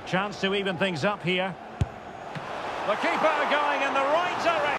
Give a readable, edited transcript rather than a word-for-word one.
Chance to even things up here. The keeper going in the right direction.